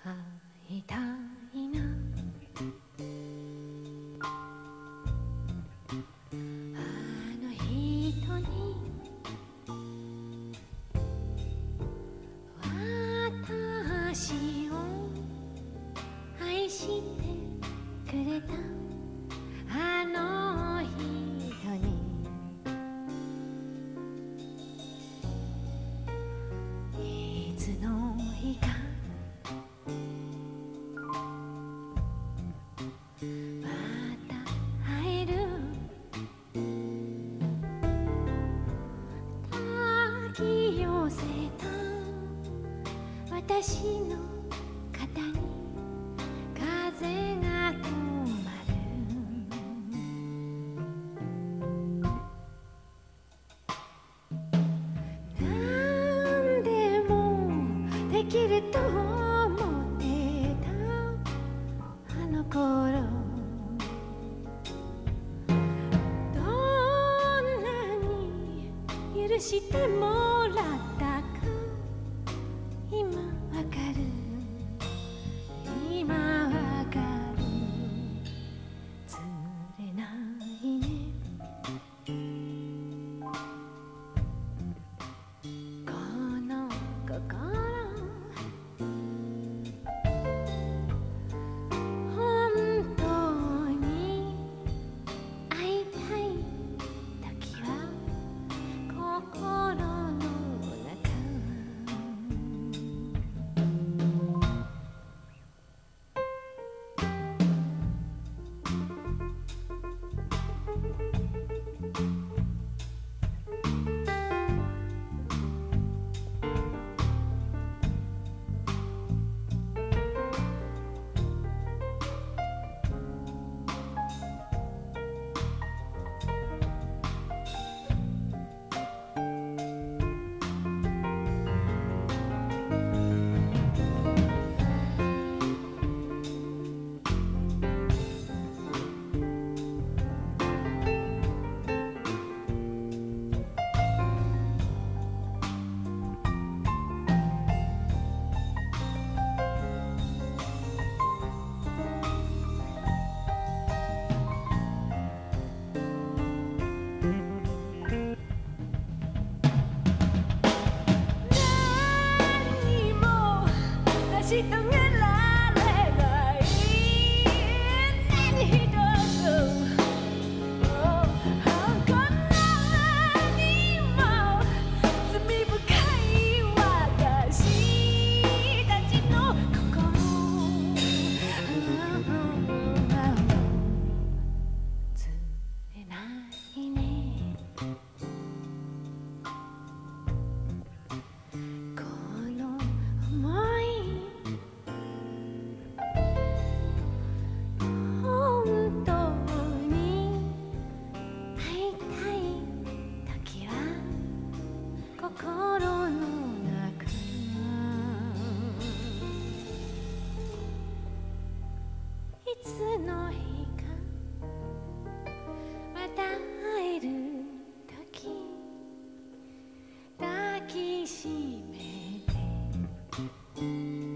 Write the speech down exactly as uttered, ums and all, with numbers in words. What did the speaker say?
会いたいな、あの人に私を愛してくれたあの人にいつの日かまた会える、抱き寄せた私の肩に風が止まる、何でもできると思ってたあの頃、どんなに許してもらったか今わかる、今わかる、釣れないね、この心本当に会いたい時は心の中、成し遂げられない何一つ、こんなにも罪深い私たちの心、釣れないね、この想い本当に会いたい時は心の中、いつの日かまた会える時抱きしめて